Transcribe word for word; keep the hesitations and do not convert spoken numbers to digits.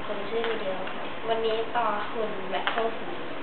คนชื่อลีเดียค่ะวันนี้ต่อคุณแบทเทิลสี